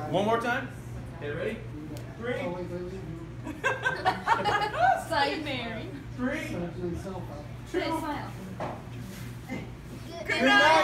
One more time. Okay, ready? 3. Say Mary. 3. 2. Say smile. Good night.